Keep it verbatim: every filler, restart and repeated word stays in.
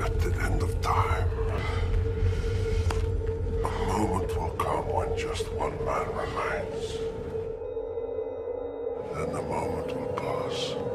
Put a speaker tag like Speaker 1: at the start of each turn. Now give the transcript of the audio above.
Speaker 1: At the end of time, a moment will come when just one man remains. Then the moment will pass.